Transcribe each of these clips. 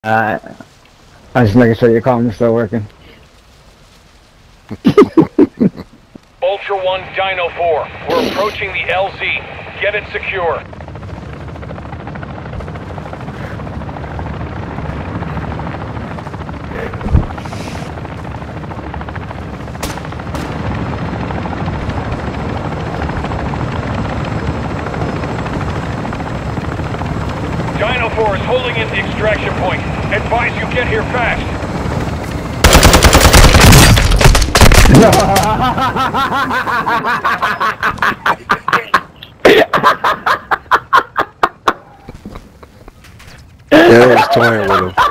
Uh, I just making sure your comms still working. Ultra One, Dino 4. We're approaching the LZ. Get it secure. Dino 4 is holding in the extraction point. Advise you get here fast. Yeah, I was toying with him.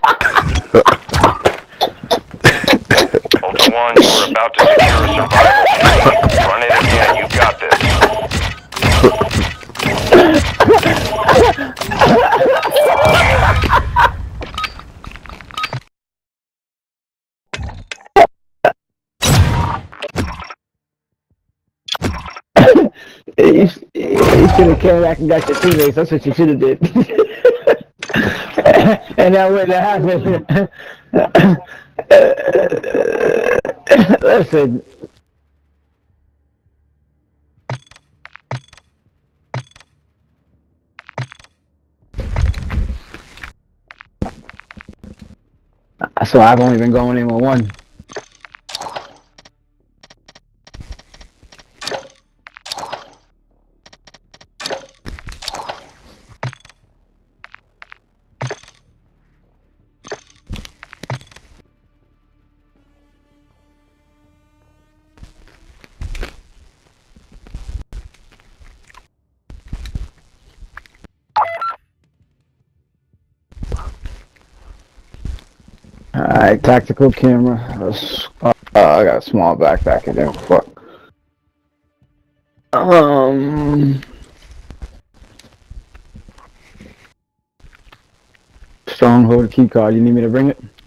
Ultra One, you are about to secure a survival streak. Run it again, you got this. You should have came back and got your teammates. That's what you should have did. And that wouldn't have happened. Listen. So I've only been going in with one. Alright, tactical camera. I got a small backpack in there. Fuck. Stronghold key card. You need me to bring it?